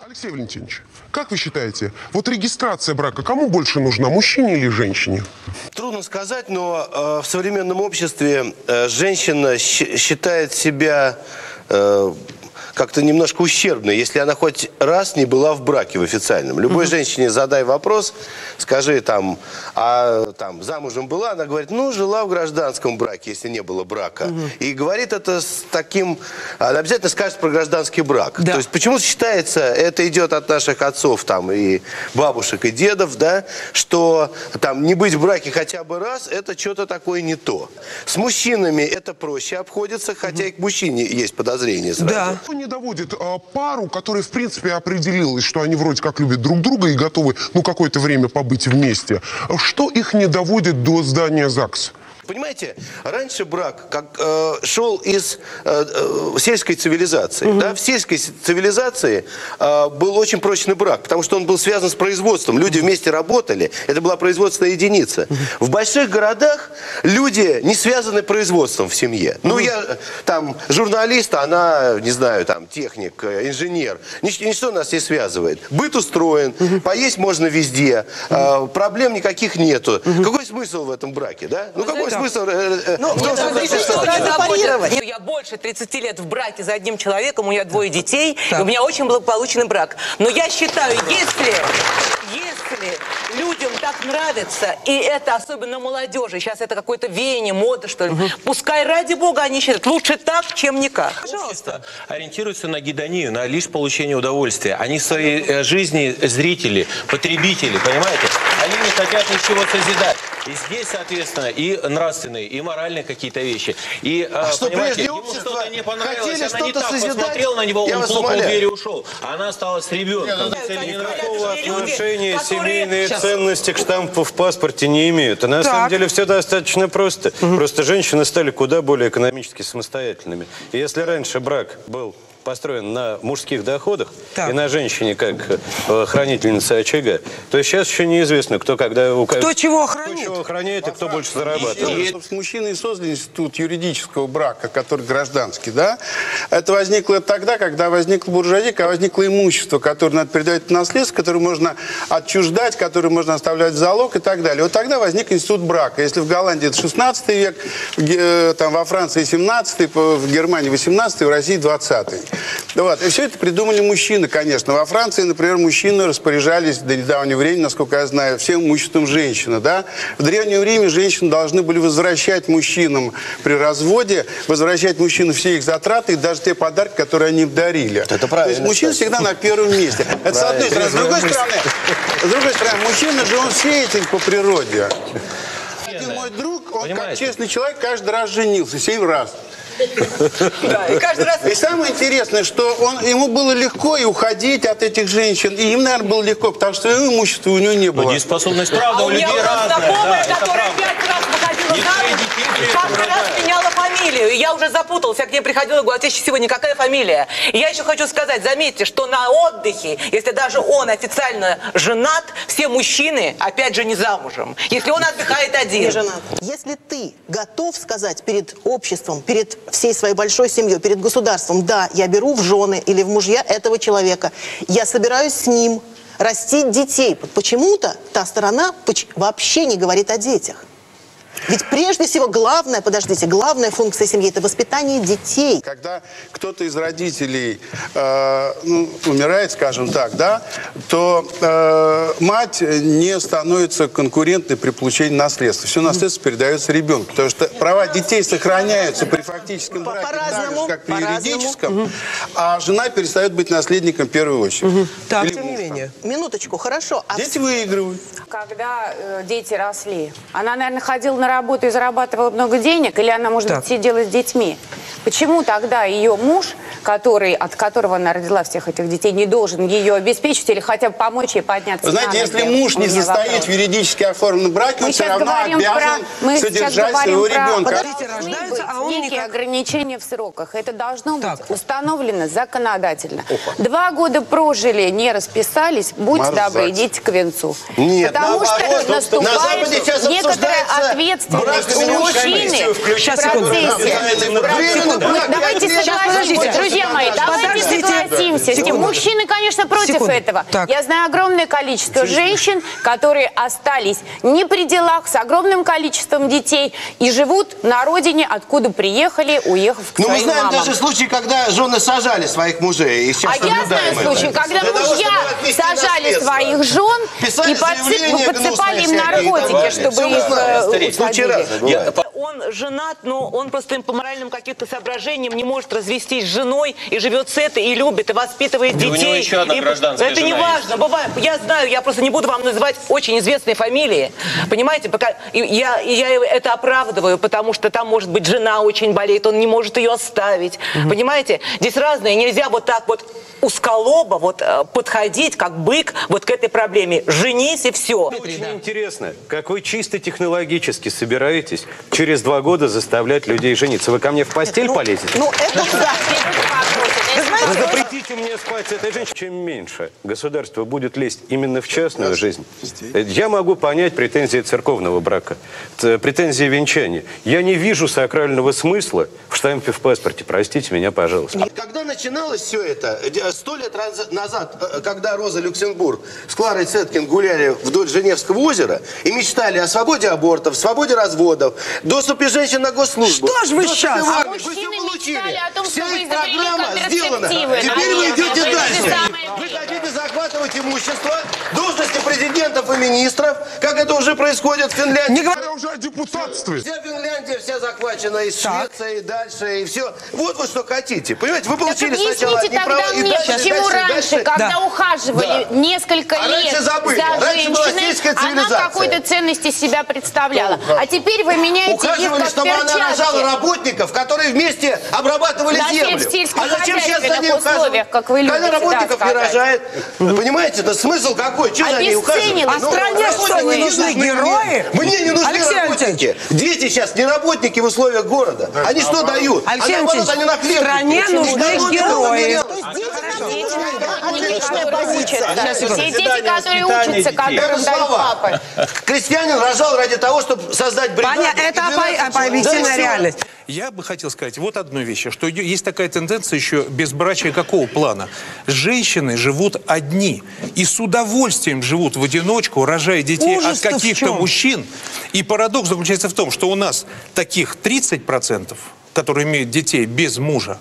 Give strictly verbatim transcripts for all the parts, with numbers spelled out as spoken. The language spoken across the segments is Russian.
Алексей Валентинович, как вы считаете, вот регистрация брака кому больше нужна, мужчине или женщине? Трудно сказать, но э, в современном обществе э, женщина считает себя э, как-то немножко ущербной, если она хоть раз не была в браке в официальном. Любой угу. женщине задай вопрос, скажи там, а там замужем была, она говорит, ну, жила в гражданском браке, если не было брака. Угу. И говорит это с таким, она обязательно скажет про гражданский брак. Да. То есть почему-то считается, это идет от наших отцов там и бабушек, и дедов, да, что там не быть в браке хотя бы раз, это что-то такое не то. С мужчинами это проще обходится, хотя угу. и к мужчине есть подозрения сразу. Да. Не доводит а, пару, которая, в принципе, определилась, что они вроде как любят друг друга и готовы, ну, какое-то время побыть вместе. Что их не доводит до здания ЗАГСа? Понимаете, раньше брак как, э, шел из э, э, сельской цивилизации. Угу. Да? В сельской цивилизации э, был очень прочный брак, потому что он был связан с производством. Люди вместе работали, это была производственная единица. Угу. В больших городах люди не связаны производством в семье. Угу. Ну, я там журналист, она, не знаю, там техник, инженер. Нич ничто нас не связывает. Быт устроен, угу. поесть можно везде, угу. э, проблем никаких нету. Угу. Какой смысл в этом браке, да? Ну, какой смысл? Ну, я больше тридцати лет в браке за одним человеком, у меня двое детей, и у меня очень благополучный брак. Но я считаю, если, если людям так нравится, и это особенно молодежи, сейчас это какое-то веяние, мода, что ли, угу. пускай ради бога они считают, лучше так, чем никак. Пожалуйста. Ориентируются на гедонию, на лишь получение удовольствия. Они в своей э, жизни зрители, потребители, понимаете? Они не хотят ничего созидать. И здесь, соответственно, и нравственные, и моральные какие-то вещи. И, а что понимаете, ему что-то не понравилось, она что не так созидать? посмотрела на него, Я он хлопнул дверь и ушел. А она осталась с ребенком. Никакого отношения которые... семейные Сейчас. ценности к штампу в паспорте не имеют. А на так. самом деле все достаточно просто. Угу. Просто женщины стали куда более экономически самостоятельными. И если раньше брак был построен на мужских доходах так. и на женщине как э, хранительница очага, то сейчас еще неизвестно, кто когда у кто чего охраняет, кто чего охраняет и кто больше зарабатывает. Собственно, мужчины создали институт юридического брака, который гражданский, да? Это возникло тогда, когда возникла буржуазия, когда возникло имущество, которое надо передавать в наследство, которое можно отчуждать, которое можно оставлять в залог и так далее. Вот тогда возник институт брака. Если в Голландии это шестнадцатый век, там во Франции семнадцатый, в Германии восемнадцатый, в России двадцатый. Вот. И все это придумали мужчины, конечно. Во Франции, например, мужчины распоряжались до недавнего времени, насколько я знаю, всем имуществом женщины. Да? В Древнем Риме женщины должны были возвращать мужчинам при разводе, возвращать мужчинам все их затраты и даже те подарки, которые они им дарили. Это правильно. То есть мужчина всегда на первом месте. Это с одной стороны. С другой стороны, с другой стороны, мужчина же он сеятель по природе. Один мой друг, он как честный человек каждый раз женился, семь раз. Да, и каждый раз... И самое интересное, что он, ему было легко и уходить от этих женщин. И им, наверное, было легко, потому что своего имущества у него не было. Но дееспособность, правда, а у людей разная. А у меня знакомая, да, которая пять раз выходила замуж, каждый раз меняла фамилию. И я уже запуталась. Я к ней приходила и говорю, а сегодня какая фамилия? И я еще хочу сказать, заметьте, что на отдыхе, если даже он официально женат, все мужчины, опять же, не замужем. Если он отдыхает один. Не женат. Если ты готов сказать перед обществом, перед всей своей большой семьей, перед государством, да, я беру в жены или в мужья этого человека, я собираюсь с ним растить детей. Почему-то та сторона вообще не говорит о детях. Ведь прежде всего главная, подождите, главная функция семьи – это воспитание детей. Когда кто-то из родителей э, ну, умирает, скажем так, да, то э, мать не становится конкурентной при получении наследства. Все наследство передается ребенку, потому что права детей сохраняются при фактическом браке, так же, как при юридическом, угу. а жена перестает быть наследником в первую очередь. Угу. Так, Или тем не менее. Минуточку, хорошо. А дети выигрывают. Когда э, дети росли, она, наверное, ходила на работу и зарабатывала много денег, или она, может так. быть, сидела с детьми? Почему тогда ее муж, который, от которого она родила всех этих детей, не должен ее обеспечить или хотя бы помочь ей подняться? Вы знаете, если муж не состоит в юридически оформленном браке, он все равно обязан содержать своего ребенка. быть а он некие никак... ограничения в сроках. Это должно Так. быть установлено законодательно. Два года прожили, не расписались, будьте Марзать. добры, идите к венцу. Нет, Потому наоборот, что наступает на Западе сейчас некоторая обсуждается ответственность брак у мужчины комиссию в Сейчас, секунду. процессе. Временный Мы- брак, давайте я- Сейчас, согласимся, подождите. друзья мои, давайте Подождите. согласимся. с тем. Секунду. Мужчины, конечно, против Секунду. этого. Так. Я знаю огромное количество женщин, которые остались не при делах, с огромным количеством детей и живут на родине, откуда приехали, уехав к Ну, мы своим знаем мамам. даже случаи, когда жены сажали своих мужей. И сейчас А я знаю наблюдаем это. случаи, когда Для того, мужья чтобы отвести сажали наследство. своих жен Писали и подсып- заявления подсыпали им гнусные всякие и так наркотики, далее. чтобы Всё мы их знаем, э, старик. Случаи усадили. разные бывают. Он женат, но он просто по моральным каким-то соображениям не может развестись с женой и живет с этой, и любит, и воспитывает Да у детей. него еще одна И- гражданская Это не жена важно. Бывает. Я знаю, я просто не буду вам называть очень известные фамилии. Понимаете? Пока и я, и я это оправдываю, потому что там, может быть, жена очень болеет, он не может ее оставить. Понимаете? Здесь разное. Нельзя вот так вот узколобо вот э, подходить, как бык, вот к этой проблеме. Женись и все. Очень интересно, как вы чисто технологически собираетесь через два года заставлять людей жениться. Вы ко мне в постель полезете? Ну, это да. Вы запретите мне спать с этой женщиной. Чем меньше государство будет лезть именно в частную жизнь, я могу понять претензии церковного брака, т- претензии венчания. Я не вижу сакрального смысла в штампе в паспорте. Простите меня, пожалуйста. Когда начиналось все это, э, сто лет раз- назад, э, когда Роза Люксембург с Кларой Цеткин гуляли вдоль Женевского озера и мечтали о свободе абортов, свободе разводов, доступе женщин на госслужбу. Что ж вы доступе щас? в А армию, вы мужчины всё получили. мечтали о том, Вся чтобы их изобрели программа сделана. контрацептивы. Теперь вы Они идете были дальше. самые Вы хотите захватывать имущество, должности президентов и министров, как это уже происходит в Финляндии. Не говоря Говоря уже о депутатстве. Вся Финляндия вся захвачена, и Так. Швеция, и дальше, и все. Вот вы что хотите. Понимаете, вы Так получили сначала объясните одни права, тогда и мне, дальше, и почему дальше, и раньше, дальше. когда Да. ухаживали Да. несколько А лет раньше забыли. за Раньше была женщиной, сельская она цивилизация. какой-то ценности себя представляла. А теперь вы меняете их Ухаживали, как чтобы она рожала перчатки. работников, которые вместе обрабатывали Да, землю. в сельскохозяйственных А зачем сейчас за ней условиях, ухаживать? как вы Когда любите, работников да, не сказать. рожает. Понимаете, это смысл какой? Что за ней ухаживать? Обесценила. А стране работники что, не не нужны герои? Мне, мне не нужны Алексей работники. Дети сейчас не работники в условиях города. Они что дают? Алексей а наоборот, Алексеевич, они на хлеб. стране Почему? нужны Народ герои. не То есть дети Дети, отличная которые позиция. учатся. Все дети, Воспитание, которые воспитание учатся, детей. которым Это дают слова. папы. Крестьянин рожал ради того, чтобы создать бригаду. Понятно, это и двенадцать опо- человек. объективная Да и всё. реальность. Я бы хотел сказать вот одну вещь, что идё- есть такая тенденция еще безбрачия какого плана? Женщины живут одни и с удовольствием живут в одиночку, рожая детей Ужас-то от в каких-то чём? мужчин. И парадокс заключается в том, что у нас таких тридцать процентов, которые имеют детей без мужа,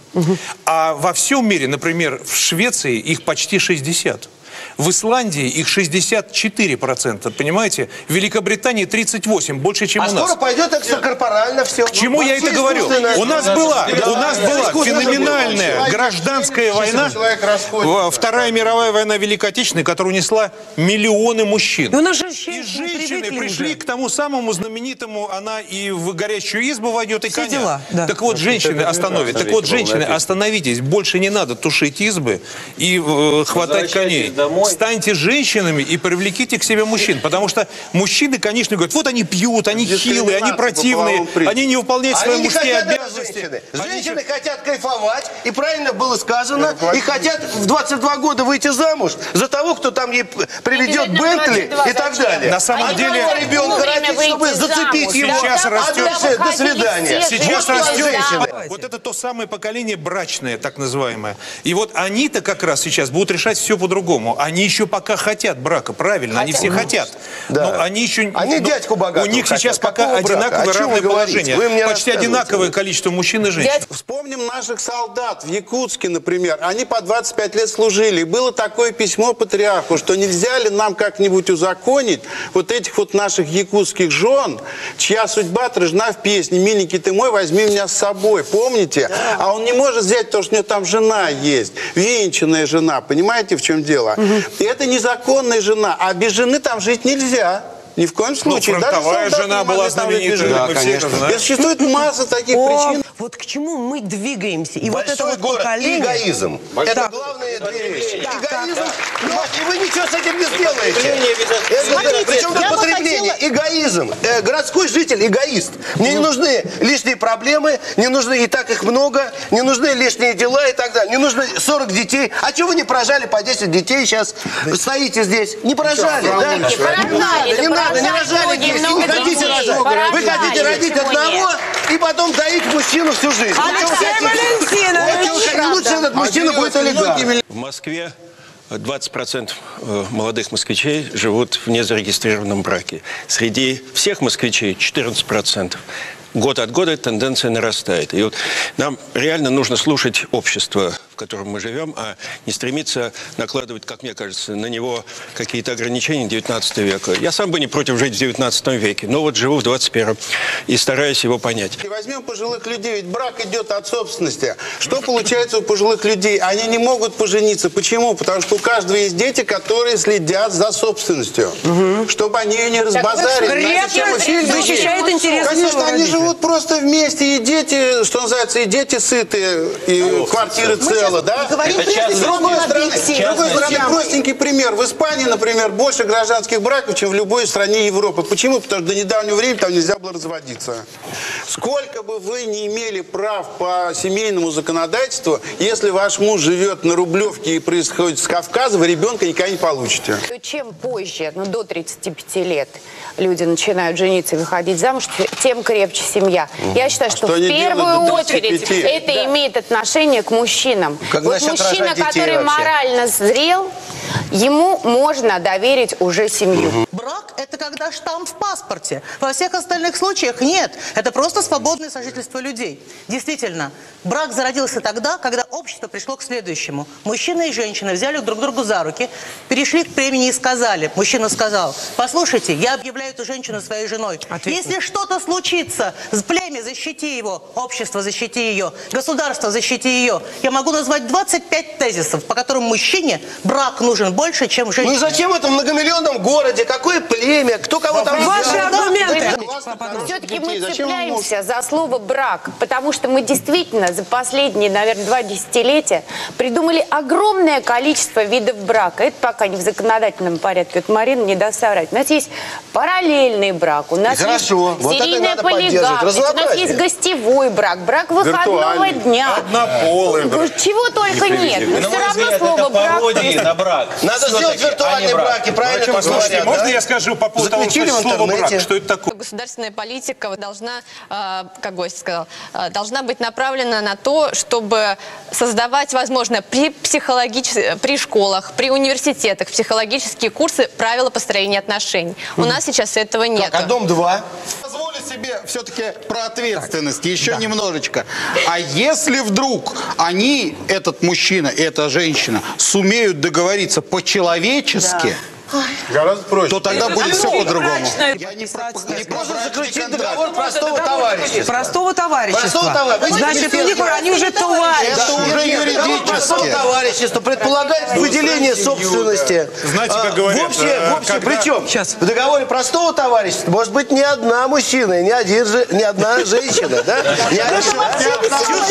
а во всем мире, например, в Швеции их почти шестьдесят процентов. В Исландии их шестьдесят четыре процента, понимаете? В Великобритании тридцать восемь процентов, больше, чем А у нас. скоро пойдет экстракорпорально все. К чему я это говорю? У нас была, у нас была феноменальная гражданская война, Человек расходится. Во- Вторая мировая война Великой Отечественной, которая унесла миллионы мужчин. И у нас же И женщины женщины привыкли пришли уже. к тому самому знаменитому, она и в горящую избу войдет, и Все коня. дела, да. Так вот, женщины остановят. Так вот, женщины, остановитесь. Больше не надо тушить избы и э, хватать Возвращайтесь коней. домой. Станьте женщинами и привлеките к себе мужчин. Потому что мужчины, конечно, говорят, вот они пьют, они хилые, они Дискриминация по противные, половому признаку. они не выполняют свои Они не мужские хотят это обязанности. женщины. Они Женщины хотят кайфовать, и правильно было сказано, и хотят в двадцать два года выйти замуж за того, кто там ей приведет Обязательно Бентли двадцать два, и так зачем? далее. На самом а деле- другого ребенка Вовремя родить, чтобы выйти зацепить замуж. его. Сейчас а растет- дальше до свидания. все Сейчас женщины растет замуж. вот это то самое поколение брачное, так называемое. И вот они-то как раз сейчас будут решать все по-другому. Они еще пока хотят брака, правильно, они все хотят. Да. Но они еще... Они ну, дядьку богатого У них хотят. сейчас пока Какого брака? одинаковое О чем равное вы говорите? положение. Вы мне Почти рассказываете. одинаковое количество мужчин и женщин. Вспомним наших солдат в Якутске, например. Они по двадцать пять лет служили. И было такое письмо патриарху, что нельзя ли нам как-нибудь узаконить вот этих вот наших якутских жен, чья судьба отражена в песне «Миленький ты мой, возьми меня с собой». Помните? А он не может взять, потому что у него там жена есть. Венчанная жена. Понимаете, в чем дело? И это незаконная жена. А без жены там жить нельзя. Ни в коем случае. Ну, фронтовая Даже жена солдаты была могли там знаменитая, жить. да, мы все это знаем. И существует масса таких О, причин. вот к чему мы двигаемся. И Большой вот это вот город, поколение... эгоизм. Да. Это главные две вещи. Да, Эгоизм, да, но и вы ничего с этим не сделаете. Смотрите, Причем я тут бы потребление, хотела- эгоизм. Э, городской житель эгоист. Мне не нужны лишние проблемы, не нужны, и так их много, не нужны лишние дела и так далее. Не нужны сорок детей. А чего вы не прожали по десять детей сейчас? Стоите здесь. Не прожали, да? Не надо, не надо, не рожали детей. Не хотите рожать. Вы хотите родить одного и потом доить мужчину всю жизнь. Алексей Валентинович! И лучше этот мужчина будет олигарх. В Москве двадцать процентов молодых москвичей живут в незарегистрированном браке. Среди всех москвичей четырнадцать процентов. Год от года тенденция нарастает. И вот нам реально нужно слушать общество, в котором мы живем, а не стремиться накладывать, как мне кажется, на него какие-то ограничения девятнадцатого века. Я сам бы не против жить в девятнадцатом веке, но вот живу в двадцать первом и стараюсь его понять. И возьмем пожилых людей, ведь брак идет от собственности. Что получается у пожилых людей? Они не могут пожениться. Почему? Потому что у каждого есть дети, которые следят за собственностью. Угу. Чтобы они ее не разбазарили. Защищают интересы Конечно, своего они родителя. живут просто вместе, и дети, что называется, и дети сытые, и квартиры целы, да? говорим Это прежде с всего другой об стороны, объективе. с другой стороны, Друзья мои. простенький пример. В Испании, например, больше гражданских браков, чем в любой стране Европы. Почему? Потому что до недавнего времени там нельзя было разводиться. Сколько бы вы не имели прав по семейному законодательству, если ваш муж живет на Рублевке и происходит с Кавказа, вы ребенка никогда не получите. Чем позже, ну до тридцати пяти лет, люди начинают жениться и выходить замуж, тем крепче семья. Я считаю, А что, что в они первую делают до очередь тридцати пяти? это Да. имеет отношение к мужчинам. Как вот насчет мужчина, рожать детей который вообще? морально зрел, ему можно доверить уже семью. Брак – это когда штамп в паспорте. Во всех остальных случаях нет. Это просто свободное сожительство людей. Действительно, брак зародился тогда, когда общество пришло к следующему. Мужчина и женщина взяли друг другу за руки, перешли к племени и сказали. Мужчина сказал: послушайте, я объявляю эту женщину своей женой. Если что-то случится, с племя защити его, общество защити ее, государство защити ее. Я могу назвать двадцать пять тезисов, по которым мужчине брак нужен больше, чем женщине. Ну и зачем в этом многомиллионном городе? Какое племя? Кто кого там... Ваши аргументы. Все-таки мы цепляемся за слово «брак», потому что мы действительно за последние, наверное, два десятилетия придумали огромное количество видов брака. Это пока не в законодательном порядке. Вот Марина не даст соврать. У нас есть параллельный брак, у нас Хорошо. есть Вот это серийная надо поддерживать. полигамность, у нас Разнообразие. есть гостевой брак, брак выходного Виртуальный. дня. Однополый брак. Чего только нет. Но На все мой равно взгляд, слово это «брак». пародии на брак. Надо Всё-таки, сделать виртуальные а не брак. браки, правильно там Послушайте, говорят, можно да? я скажу по поводу того, Заключили что в слово интернете. брак, что это такое? Государственная политика должна, э, как гость сказал, э, должна быть направлена на то, чтобы создавать, возможно, при, психологичес- при школах, при университетах психологические курсы правила построения отношений. У нас сейчас этого нет. А дом два? Позволю себе все-таки про ответственность еще немножечко. А если вдруг они, этот мужчина и эта женщина, сумеют договориться по-человечески, Гораздо проще. то тогда будет все по-другому. Я не Можно заключить договор простого товарищества. Простого товарищества. Простого товарищества. Значит, у них они уже товарищи. Это уже Договор простого юридически. товарищества предполагает выделение собственности. Знаете, как А, говорят, В общее, э, в общее когда- причем Сейчас. в договоре простого товарищества может быть не одна мужчина, и не, один, же- не одна женщина, да? Не один-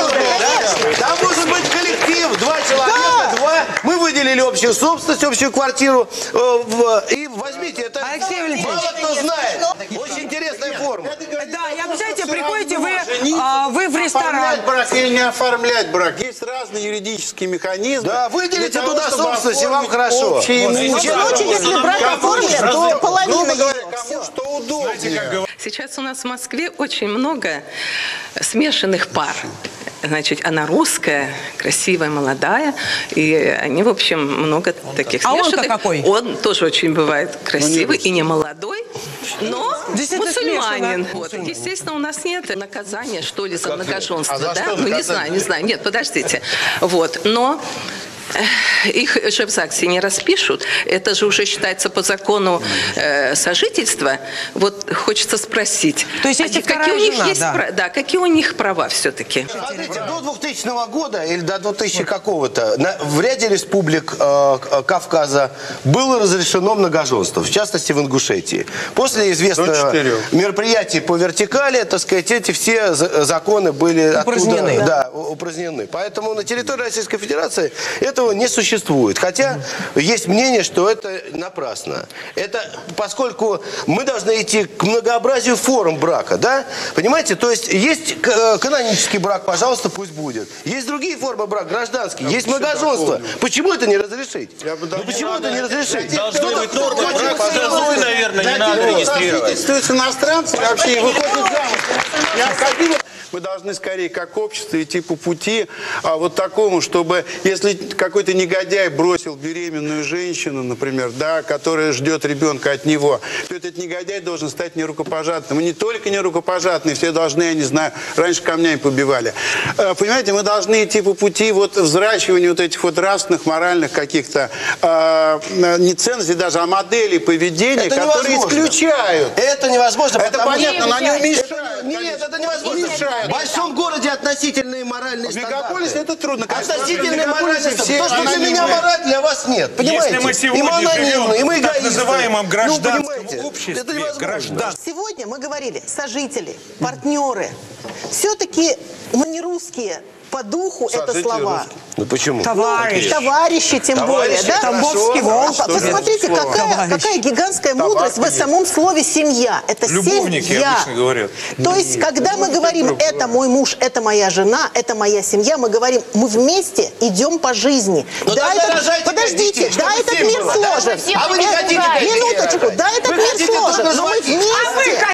Да? Там может быть коллектив, два человека, два. Мы выделили общую собственность, общую квартиру. э, в- И возьмите, это Алексей Валентинович. мало кто знает. Очень интересная форма. Да, и обязательно приходите вы, а, вы в ресторан. Оформлять брак или не оформлять брак. Есть разные юридические механизмы. Да, выделите для того, туда чтобы собственность, и вам оформить хорошо. общее Вот, имущество. в любом случае, если брак Кому оформлен, что- то половина грубо говоря, его. кому что удобнее. Сейчас у нас в Москве очень много смешанных пар. Значит, она русская, красивая, молодая, и они, в общем, много таких А он-то смешанных. какой? Он тоже очень бывает красивый и не молодой, но Действительно мусульманин. смешно, Вот. Естественно, у нас нет наказания, что ли, за многоженство, А за да? что Ну, не наказание? знаю, не знаю. Нет, подождите. Вот. Но их же в ЗАГСе не распишут. Это же уже считается по закону э, сожительства. Вот хочется спросить, То есть, если а какие у них жена, есть да. права, да, какие у них права все-таки? Смотрите, до двухтысячного года или до двухтысячного какого-то на, в ряде республик э, Кавказа было разрешено многоженство, в частности в Ингушетии. После известного мероприятия по вертикали, так сказать, эти все законы были упразднены. Оттуда, да, упразднены. Поэтому на территории Российской Федерации этого не существует. Хотя есть мнение, что это напрасно. Это поскольку мы должны идти к многообразию форм брака, да? Понимаете? То есть есть канонический брак, пожалуйста, пусть будет. Есть другие формы брака, гражданские, есть многоженство. Почему это не разрешить? Ну почему это не разрешить? Должны быть нормы брака, поцелуй, наверное, не надо регистрировать. С иностранцами вообще выходит замуж. Необходимо. Мы должны скорее как общество идти по пути а, вот такому, чтобы если какой-то негодяй бросил беременную женщину, например, да, которая ждет ребенка от него, то этот негодяй должен стать нерукопожатным. И не только нерукопожатные, все должны, я не знаю, раньше камнями побивали. А, понимаете, мы должны идти по пути вот взращивания вот этих вот нравственных, моральных каких-то а, не ценностей даже, а моделей поведения, это которые невозможно. исключают. Это невозможно. Это понятно, но они уменьшают. Нет, это невозможно. В большом городе относительные моральные стандарты. В мегаполисе это трудно. Относительные моральные стандарты. То, что для меня мораль, для вас нет. Понимаете? Если мы сегодня и мы анонимны, и мы живем в так эгоисты. называемом гражданском ну, обществе, это невозможно. Сегодня мы говорили сожители, партнеры. Все-таки мы не русские. По духу Сожители это слова. русские. Ну почему? Товарищи. Товарищи, тем Товарищи, более. Да? Тамбовский волк. А посмотрите, какая, какая гигантская мудрость в самом слове «семья». Это Любовники семья. обычно говорят. То есть, когда мы говорим «это мой муж, это моя жена, это моя семья», мы говорим «мы вместе идем по жизни». Но Да, тогда это, рожайте подождите, детей, да, чтобы этот всем мир было. сложен. А вы не Это- хотите пять детей Минуточку, рожать? да, этот Вы мир хотите сложен, только но мы разводить. вместе. А вы